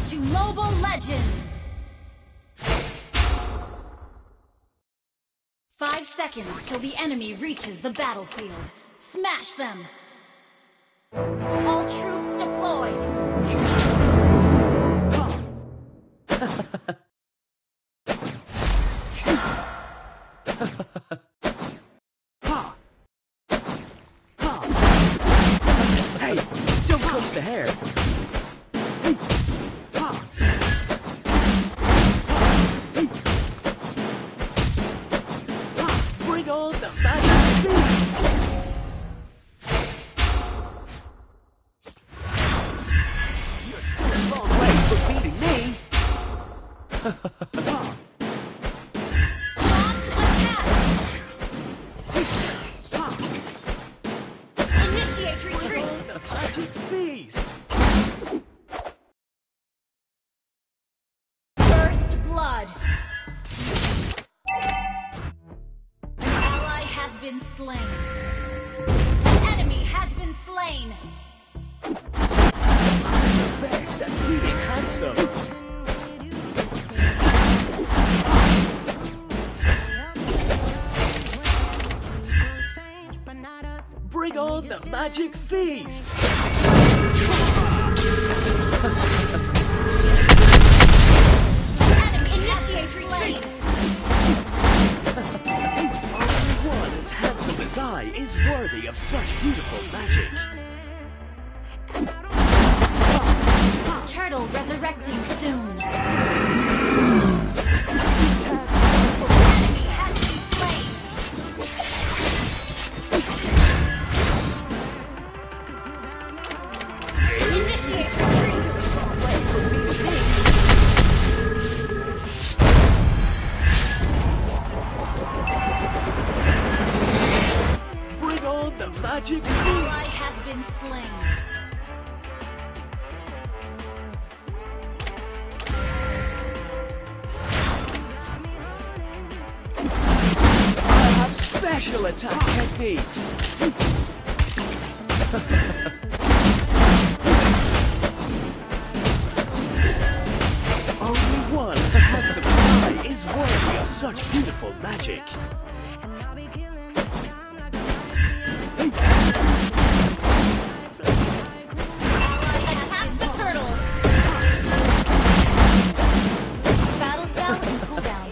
to Mobile Legends! 5 seconds till the enemy reaches the battlefield. Smash them! All troops deployed! Hey, don't touch the hair! Bring on the magic beast! You're still a long way from beating me! Launch attack! Initiate retreat! The magic feast! First blood! An ally has been slain. An enemy has been slain. Best at being handsome! Bring on the magic feast! Enemy initiate retreat! Only one as handsome as I is worthy of such beautiful magic. Turtle resurrecting soon. Enemy has been slain. Initiate retreat! Bring on the magic Ally feast! has been slain. I have special attack techniques! Only one as handsome as I is worthy of such beautiful magic. Ally attack the turtle. Battle spell and cooldown.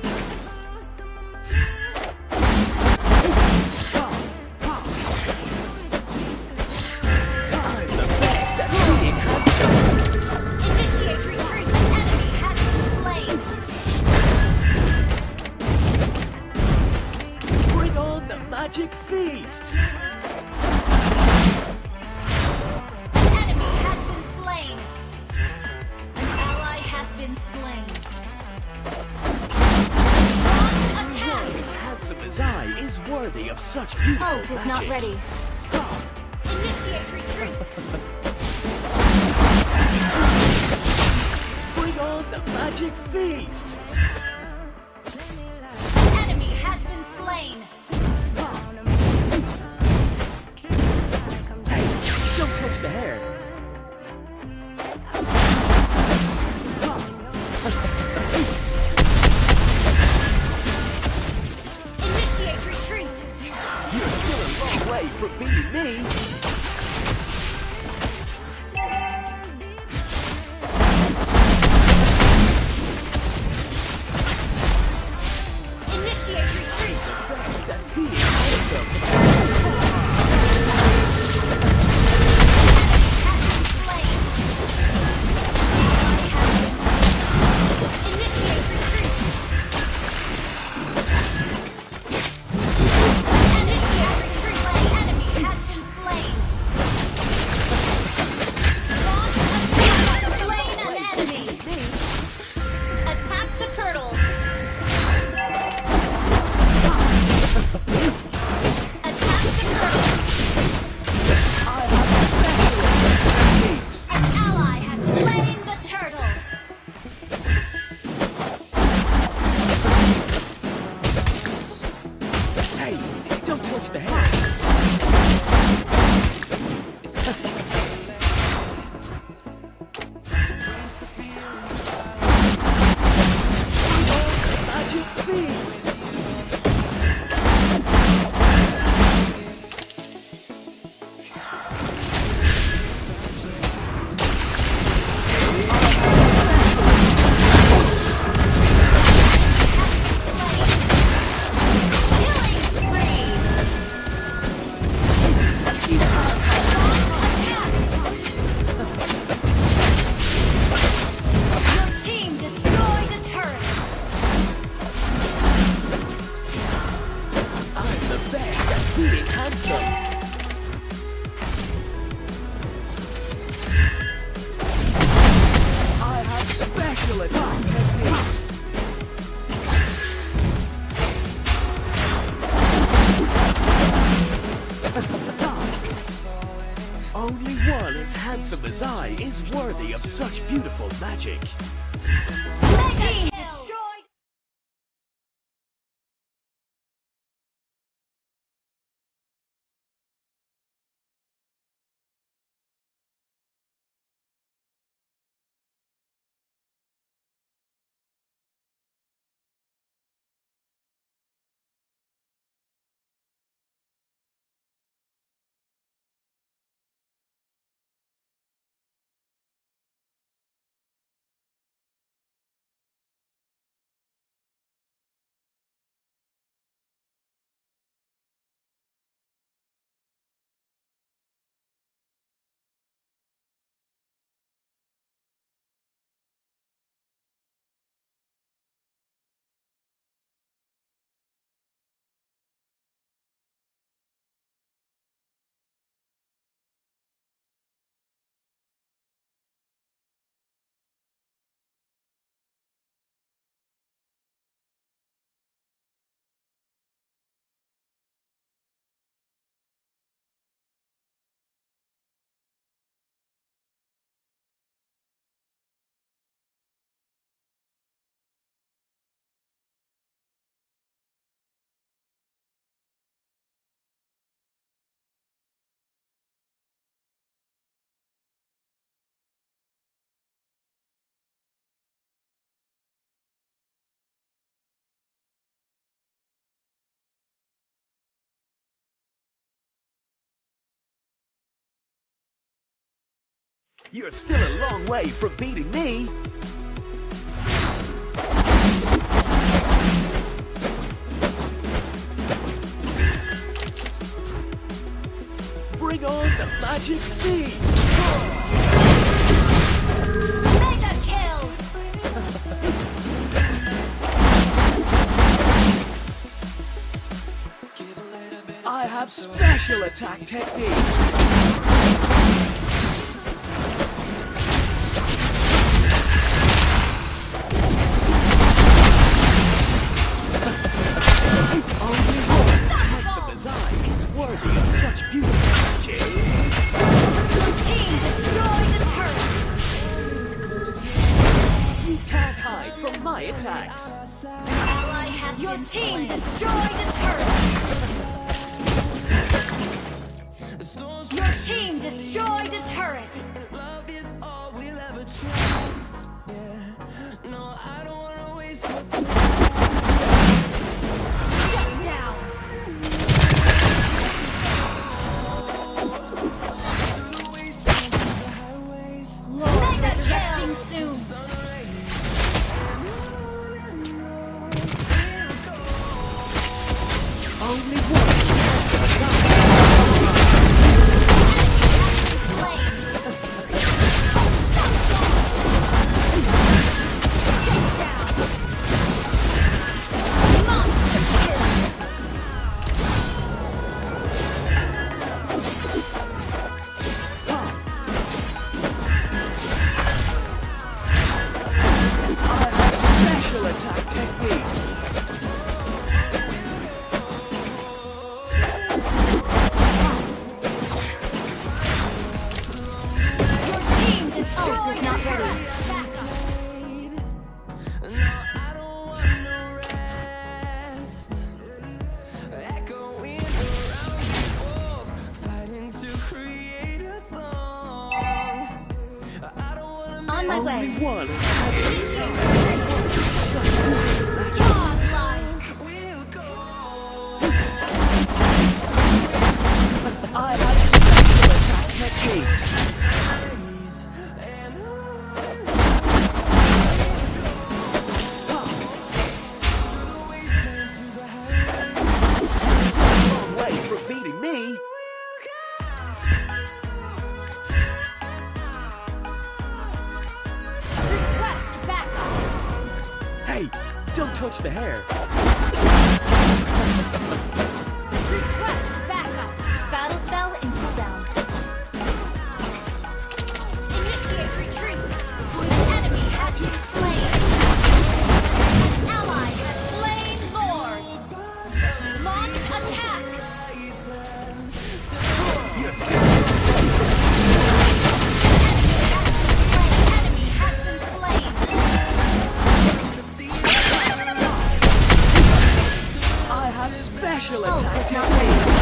I'm the best at being handsome. Initiate retreat. An enemy has been slain. Bring on the magic feast! Enemy has been slain. An ally has been slain. Launch attack. One as handsome as I is worthy of such beautiful Hope is magic. not ready. Initiate retreat. Bring on the magic feast! Enemy has been slain. Hey, don't touch the hair! Initiate retreat. You're still a long way from beating me! Initiate retreat. Best at being handsome! Initiate retreat. Initiate retreat. The enemy has been slain. Launch attack. Slain an enemy. Attack the turtle. Attack the turtle. I have special techniques! An ally has slain the turtle. Hey, don't touch the hair! being handsome. I have special attack techniques. Only one as handsome as I is worthy of such beautiful magic. Team destroyed. You're still a long way from beating me. Bring on the magic feast! Mega kill. I have special attack techniques. Worthy of such beautiful magic. Your team destroyed the turret. You can't hide from my attacks. An ally has Your team destroyed the turret. Your team destroyed a turret. Love is all we'll ever trust. Yeah. No, I don't wanna waste what's left. Shut down. Mega kill soon. Only one. Attack techniques. Your team destroyed the turret. No, I don't want no rest. Echoing around these walls, fighting to create a song. I don't wanna On my way. Only one is handsome. Godlike. we'll go. I have special attack techniques. And Long way from beating me. Request backup. Hey, don't touch the hair. Request backup. Special Oh, attack it's not technique.